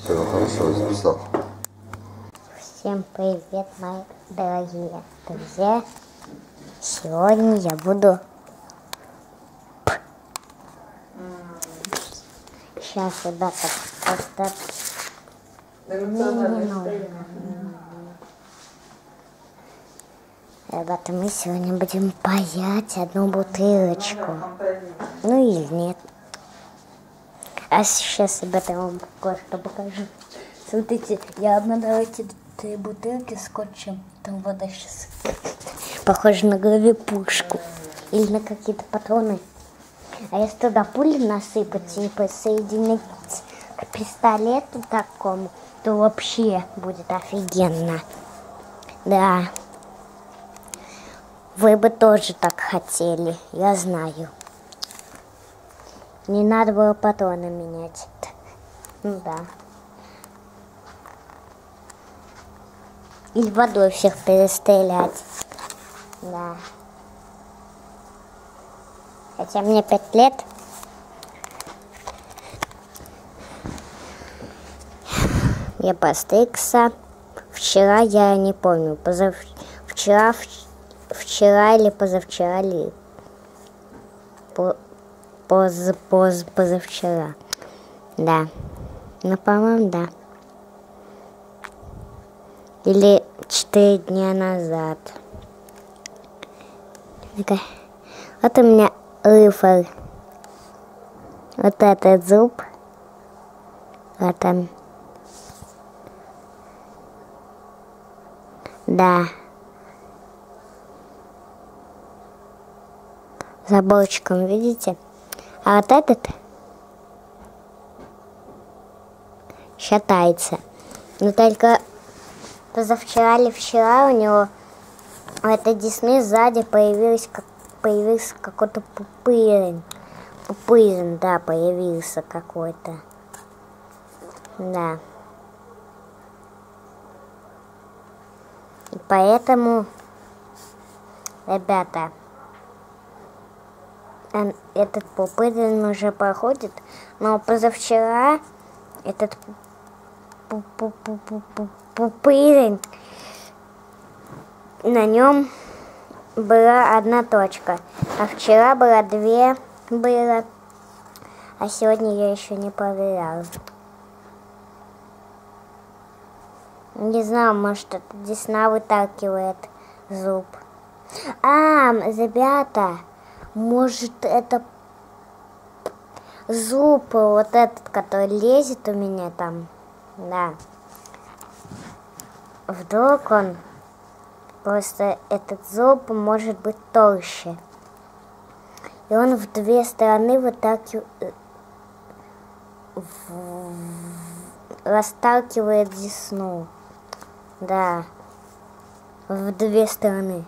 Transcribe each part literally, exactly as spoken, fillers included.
Все, хорошо, записал. Всем привет, мои дорогие друзья. Сегодня я буду... Сейчас, ребята, просто... Мне не нужно. Ребята, мы сегодня будем паять одну бутылочку. Ну или нет. А сейчас, ребята, я вам кое-что покажу. Смотрите, я обмотала эти три бутылки скотчем. Там вода сейчас похожа на голове пушку. Или на какие-то патроны. А если туда пули насыпать и присоединить к пистолету такому, то вообще будет офигенно. Да. Вы бы тоже так хотели, я знаю. Не надо было патроны менять. Ну да. Или водой всех перестрелять. Да. Хотя мне пять лет. Я постригся. Вчера, я не помню, позав... вчера, вчера или позавчера, или по... поз... поз... позавчера. Да. Ну, по-моему, да. Или четыре дня назад. Вот у меня рыфль. Вот этот зуб. Вот он. Да. Заборчиком, видите? А вот этот шатается. Но только позавчера или вчера у него у этой десны сзади появилась, как, появился какой-то пупырин. Пупырин, да, появился какой-то. Да. И поэтому, ребята, этот пупырин уже проходит, но позавчера этот пупырин, на нем была одна точка, а вчера было две, было, а сегодня я еще не проверяла. Не знаю, может, это десна выталкивает зуб. А, ребята, может, это зуб, вот этот, который лезет у меня там, да. Вдруг он, просто этот зуб может быть толще. И он в две стороны выталкивает, расталкивает десну. Да, в две стороны.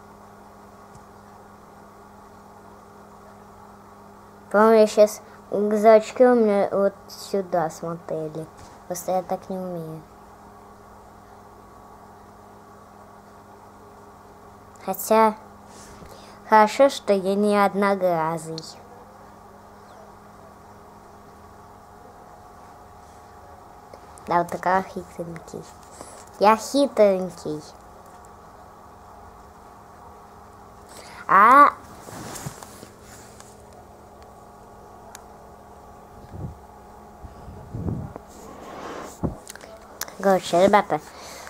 По-моему, я сейчас зрачки у меня вот сюда смотрели. Просто я так не умею. Хотя, хорошо, что я не одноглазый. Да, вот такой хитренький. Я хитренький. А... Короче, ребята,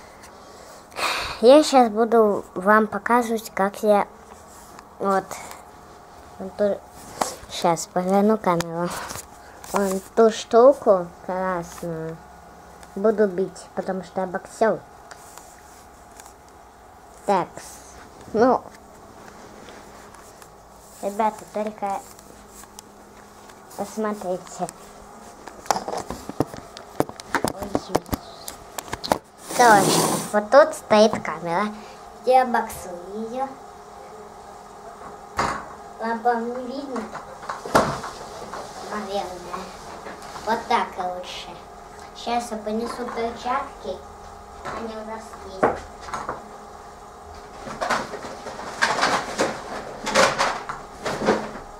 я сейчас буду вам показывать, как я вот, вот сейчас поверну камеру, вон ту штуку красную буду бить, потому что я боксер. Так, ну, ребята, только посмотрите. Короче, вот тут стоит камера. Я боксую ее. Вам не видно? Наверное. Вот так лучше. Сейчас я понесу перчатки. Они у нас есть.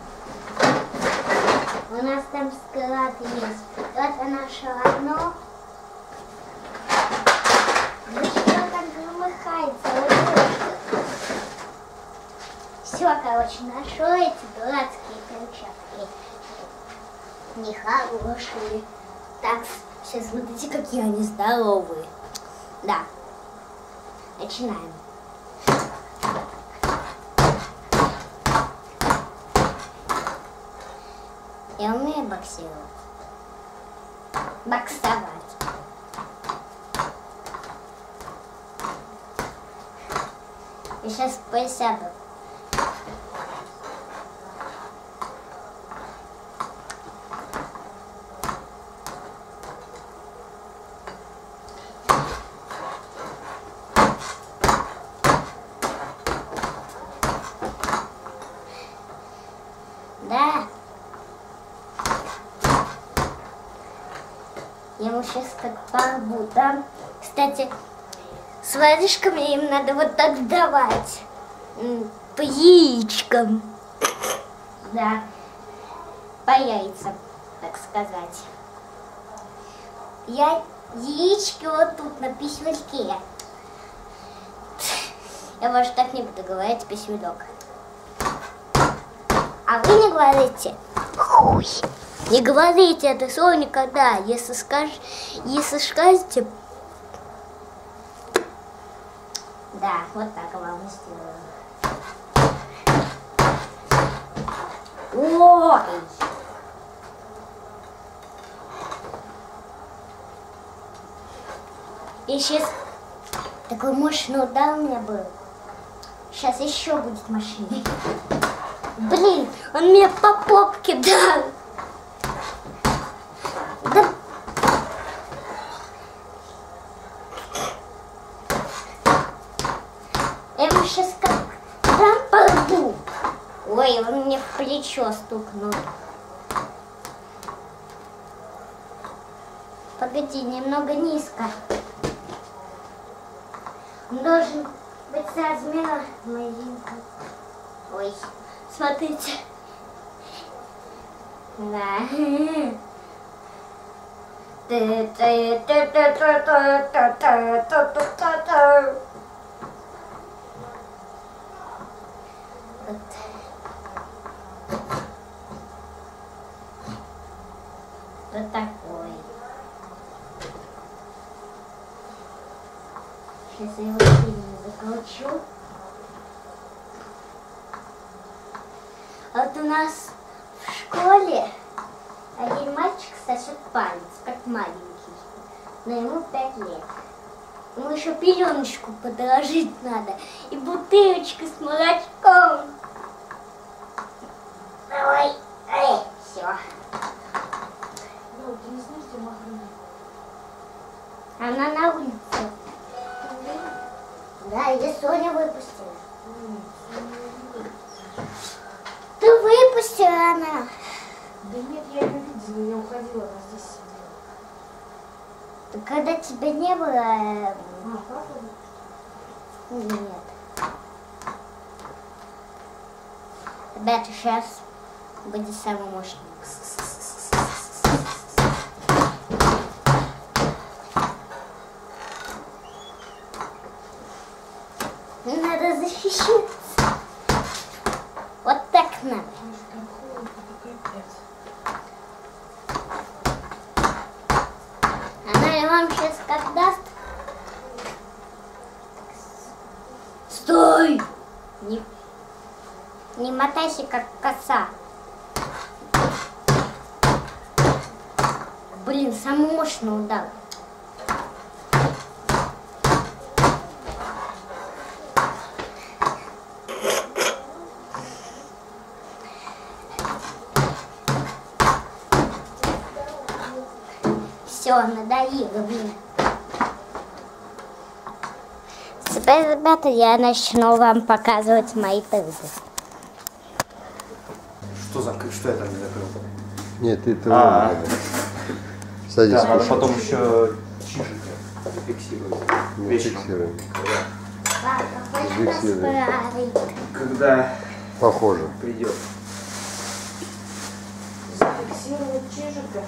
У нас там склад есть. Вот я нашла одно, все, короче, нашел эти дурацкие перчатки. Нехорошие. Так, сейчас смотрите, какие они здоровые. Да. Начинаем. Я умею боксировать. Боксовать. Я сейчас присяду. Да. Я ему сейчас так порву, да? Кстати, с воришками им надо вот так давать. По яичкам. Да. По яйцам, так сказать. Я яички вот тут на писюльке. Я больше так не буду говорить, писюлек. А вы не говорите хуй. Не говорите это слово никогда. Если скажете, если скажете, да, вот так я вам сделаю. Ой! И сейчас такой мощный удар у меня был. Сейчас еще будет мощнее. Блин, он мне по попке дал. Да. Я ему сейчас как дам порву. Ой, он мне в плечо стукнул. Погоди, немного низко. Он должен быть с размера маленького. Ой, смотрите. Да. Вот такой. Сейчас я его сильно закручу. Вот у нас в школе один мальчик сосет палец, как маленький, но ему пять лет. Ему еще пеленочку подложить надо и бутылочку с молочком. Ой, ой, все. Ну, ты не знаешь, где Махрина? Она на улице. Да, ее Соня выпустила. Ты выпустила она. Да нет, я ее видела, я уходила, она здесь сидела. Так когда тебя не было... э, А, папа? Нет. Ребята, сейчас будет самый мощный. Надо защищаться. Вот так надо. Она вам сейчас как даст. Стой! Не, не мотайся, как коса. Блин, самый мощный удар. Все, надоело, блин. Теперь, ребята, я начну вам показывать мои трубы. Что за что я там не закрыл? Нет, ты это А, Садись. да, надо кушай. потом еще чижик фиксировать. Не Вечером. фиксируем. Папа, хочешь нас Фиксируем. справить? Когда Похоже. придет. Зафиксировать чижика.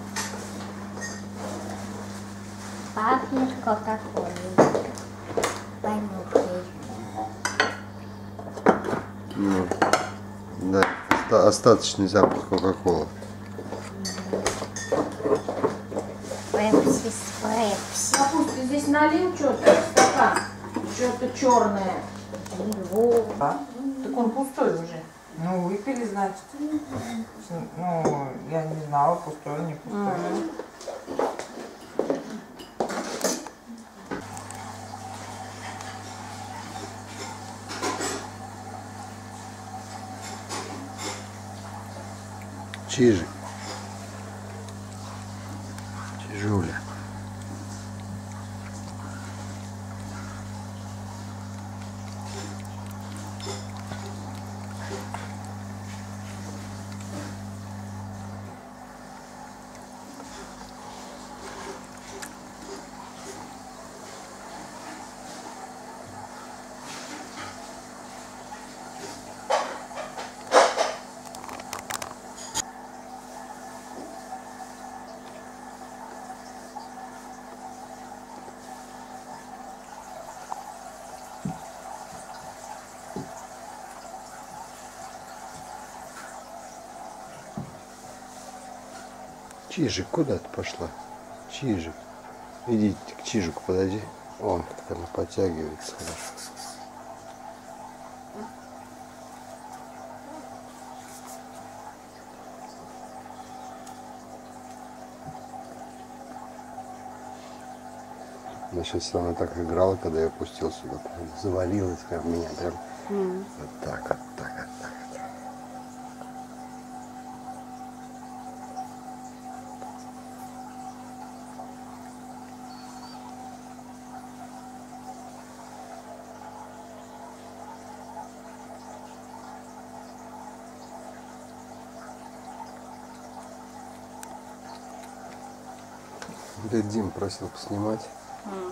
Пахнет кока-колой. Понюхай. Ну, да, оста- остаточный запах Кока-Колы. Пепси, пепси. Папусь, ты здесь налил что-то в стакан? Что-то черное. А? Так он пустой уже. Ну, выпили, значит. Ну, я не знала, пустой, не пустой. Чижик. Чижуля. Чижик, куда ты пошла? Чижик. Иди к Чижику, подойди. Он, как она подтягивается хорошо. Она сейчас со мной так играла, когда я опустил сюда. Завалилась прям в меня. Прям mm. вот так, вот так, вот так. Дядя Дим просил поснимать. Mm.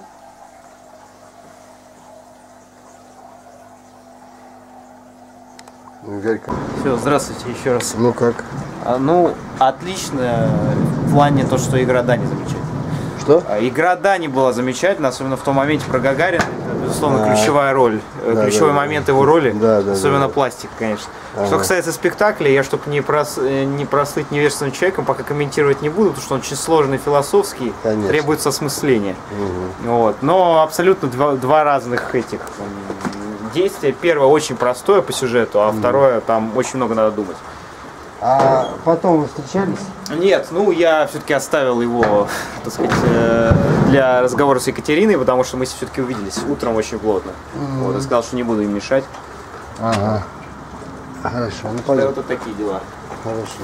Ну, Гарька. Все, здравствуйте еще раз. Ну как? А, ну, отлично в плане то, что игра Дани замечательная. Что? А, игра Дани была замечательна, особенно в том моменте про Гагарина. Это, безусловно, а, ключевая роль, да, ключевой да, момент да. его роли. Да, да, особенно да, пластик, конечно. Ага. Что касается спектакля, я, чтобы не, прос... не прослыть невежественным человеком, пока комментировать не буду, потому что он очень сложный, философский, конечно. Требуется осмысления. Угу. Вот. Но абсолютно два, два разных этих действия. Первое очень простое по сюжету, а угу. второе там очень много надо думать. А потом вы встречались? Нет, ну я все-таки оставил его, так сказать, для разговора с Екатериной, потому что мы все-таки увиделись утром очень плотно. Mm-hmm. Вот, и сказал, что не буду им мешать. Ага. Хорошо, ну пойдем. Вот такие дела. Хорошо.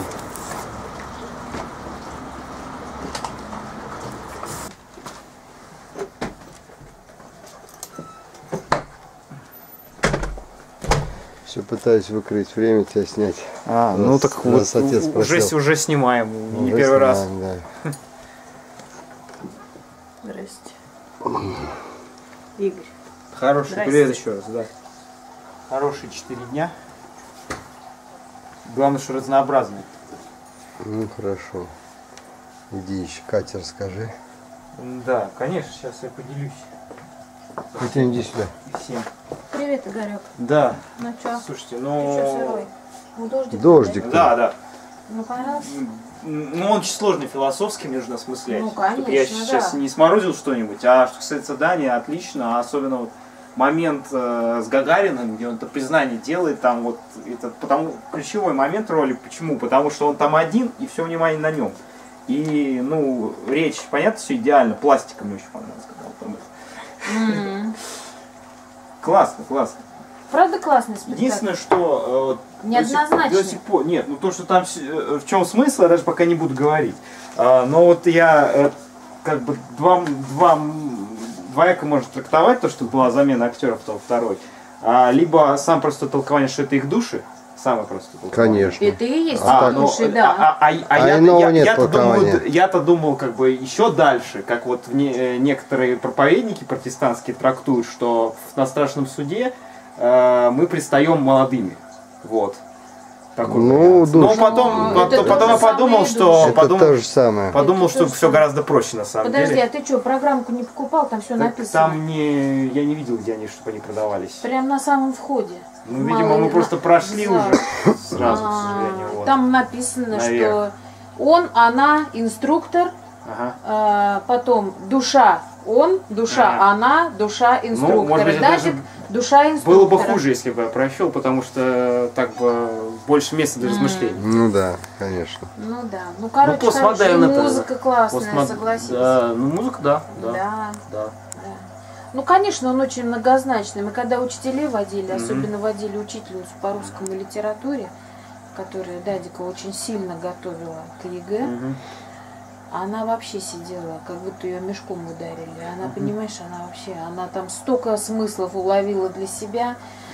Все пытаюсь выкроить время тебя снять. А, нас, ну так вот, уже, уже снимаем, уже не первый раз. Да. Здрасте. Игорь. Хороший, привет еще раз, да. Хорошие четыре дня. Главное, что разнообразные. Ну хорошо. Иди еще Кате расскажи. Да, конечно, сейчас я поделюсь. Катя, иди сюда. Всем. Привет, Игорек. Да. Ну что? Слушайте, ну... Ты что, сырой? Ну, дождик. Дождик. Да, да. Ну, понравился? Ну, он очень сложный философски, мне нужно осмыслять. Ну, конечно, чтобы я сейчас да. не сморозил что-нибудь, а что касается Дани, отлично, особенно вот момент э, с Гагариным, где он это признание делает, там вот, это потому, ключевой момент роли, почему? Потому что он там один, и все внимание на нем. И, ну, речь, понятно, все идеально, пластика мне очень понравилось, когда он там. Mm-hmm. Классно, классно. Правда классный спектакль? Единственное, что... Э, неоднозначно. До сих пор, нет, ну то, что там, в чем смысл, я даже пока не буду говорить. А, но вот я, э, как бы, два, два, двояко можно трактовать то, что была замена актеров, то второй. А, либо сам просто толкование, что это их души. Самое просто толкование. Конечно. Это и есть а, души, но, да. А, а, а, а, а я, я, нет я-то, думал, я-то думал, как бы, еще дальше, как вот не, некоторые проповедники протестантские трактуют, что на страшном суде э, мы предстаем молодыми. Вот. Такой ну, Но потом, ну, потом, потом я подумал, что, это подумал, то же самое. подумал, это что все самое. гораздо проще на самом Подожди, деле. а ты что, программку не покупал? Там все Так написано. там не, я не видел, где они, чтобы они продавались. Прям на самом входе. Ну, видимо, Малый мы просто прошли зал. уже сразу, к А, сожалению. Вот. Там написано, Наверх. что он, она, инструктор, Ага. а, потом душа он, душа Ага. она, душа инструктора. Ну, может быть, это Датик, даже душа инструктора. Было бы хуже, если бы я прощел, потому что так бы больше места для размышлений. Ну да, конечно. Ну да. Ну, короче, постмодерн хорошо, это, музыка классная, Постмод- согласись. Да, ну музыка, да, да, Да. да. Да. Ну, конечно, он очень многозначный. Мы когда учителей водили, Мгм. особенно водили учительницу по русскому литературе, которая Дадика очень сильно готовила к ЕГЭ, Мгм. она вообще сидела, как будто ее мешком ударили. Она, понимаешь, она вообще, она там столько смыслов уловила для себя.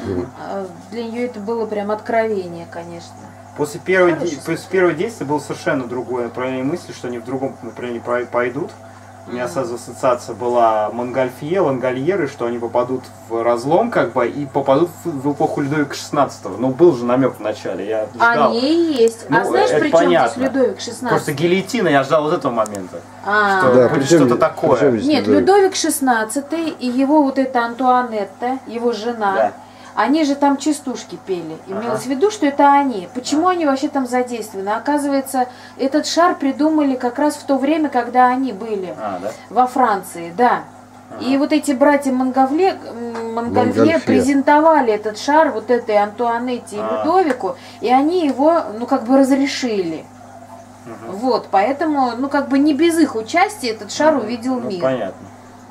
А Для нее это было прям откровение, конечно. После первого, Хороший де- после первого действия было совершенно другое направление мысли, что они в другом направлении про- пойдут. У меня сразу ассоциация была Монгольфье, Лангольеры, что они попадут в разлом, как бы, и попадут в, в эпоху Людовика шестнадцатого. Ну, был же намек в начале, я ждал. Они и есть. Ну, а знаешь, это при чем здесь понятно. Людовик шестнадцатый? Просто гильотина, я ждал вот этого момента. А, что- Да, будет причем- что-то такое. причем здесь Нет, Людовик? Людовик шестнадцатый и его вот эта Антуанетта, его жена, Да. они же там частушки пели. Имелось Ага. в виду, что это они. Почему они вообще там задействованы? Оказывается, этот шар придумали как раз в то время, когда они были А, да? во Франции, да. И вот эти братья Монговле, м, Монгольфье Монгольфье. презентовали этот шар вот этой Антуанетте и А. Людовику, и они его, ну, как бы разрешили. Мгм. Вот, поэтому, ну, как бы не без их участия этот шар увидел Ну, мир. понятно.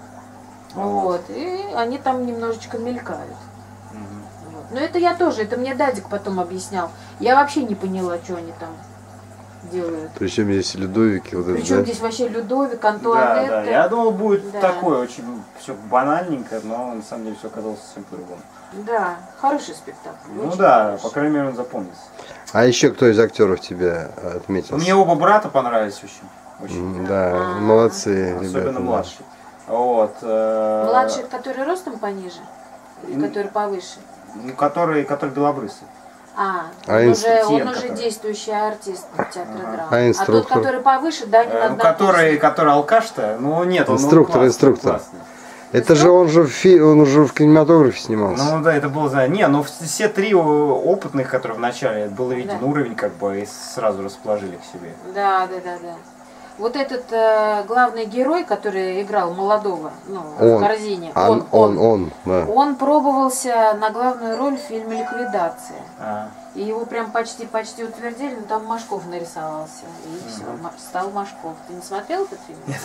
Вот, и они там немножечко мелькают. Мгм. Вот. Но это я тоже, это мне Дадик потом объяснял. Я вообще не поняла, что они там делают. Причем здесь Людовики, вот это, Причем да? здесь вообще Людовик, Да, Антуанетта. да, я думал, будет Да. такое очень все банальненько, но на самом деле все оказалось совсем по-другому. Да, хороший спектакль. Ну очень да, хороший. по крайней мере, он запомнился. А еще кто из актеров тебя отметил? Мне оба брата понравились очень. очень. М, Да, А. молодцы, Особенно ребята. младший. Вот. э, Младший, который ростом пониже? Или Ну, который повыше? Ну, который, который белобрысый. А, А он, инс- уже, он Тен, уже который. действующий артист театра Ага. драмы. А тот, инструктор? который повыше, да, не Э, надо. который, который алкаш-то, ну нет, он, он Инструктор, классный, инструктор. классный. Это же он же в фи... он уже в кинематографе снимался. Ну да, это было, знаю. Не, ну все три опытных, которые в начале, было виден Да. уровень, как бы, и сразу расположили к себе. Да, да, да, да. Вот этот э, главный герой, который играл молодого, ну, в Он. корзине, А он, он, он, да. он пробовался на главную роль в фильме «Ликвидация». А, И его прям почти-почти утвердили, но там Машков нарисовался. И все, стал Машков. Ты не смотрел этот фильм? Нет.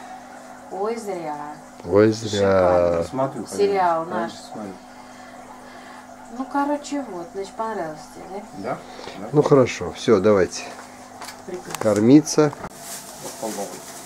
Ой, зря. Ой, зря. смотрю. Сериал конечно, наш. смотрю. Ну, короче, вот, значит, понравилось тебе, да? Да? Да. Ну хорошо, все, давайте. Прекрасно. Кормиться. Попробуй.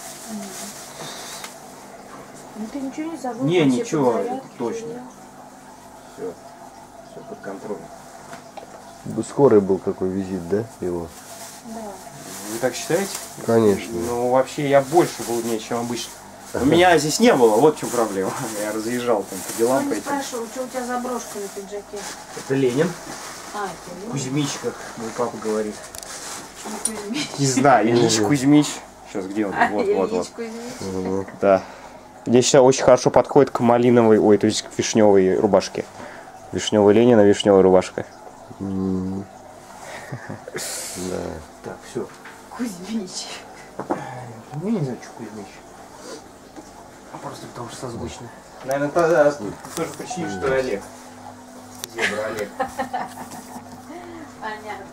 Ну, ты ничего не забыл? Не, там все ничего, под зарядку, это точно. всё. Все. Все под контролем. Скорый был такой визит, да, его? Да. Вы так считаете? Конечно. Ну, вообще, я больше был дней, чем обычно. У меня здесь не было, вот в чем проблема. Я разъезжал там по делам. Ну, по не этим. спрашивал, что у тебя за брошка на пиджаке? Это Ленин. А, это Ленин. Кузьмич, как мой папа говорит. Почему Кузьмич? Не знаю, Ильич Кузьмич. Сейчас где он? А, Вот, вот, Ильич вот. Кузьмич. Да. Здесь сейчас очень хорошо подходит к малиновой, ой, то есть к вишневой рубашке. Вишневый Ленина, вишневая рубашка. М. Да. Так, все. Кузьмич. Ну, я не знаю, что Кузьмич. Просто потому что созвучно. Наверное, тогда тоже причине, что Олег. Зебра Олег. Понятно.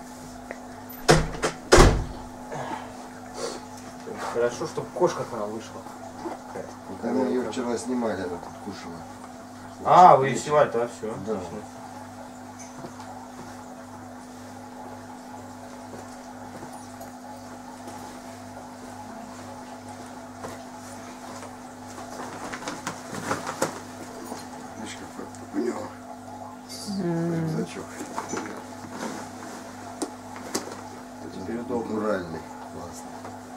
Хорошо, чтобы кошка к нам вышла. Когда ее вчера снимали, она тут кушала. А, вы ее снимали, да, все. Да. Видишь, какой у него рюкзачок. Теперь удобно. Натуральный, классный.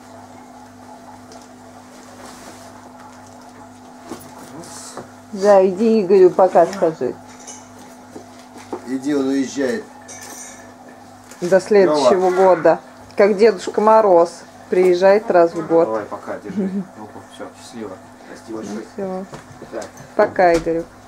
Да, иди Игорю пока скажи. Иди, он уезжает. До следующего года. Как Дедушка Мороз. Приезжает раз в год. Давай, пока, держи. Ну, все, счастливо. Прости большое. Все. Так. Пока, Игорю.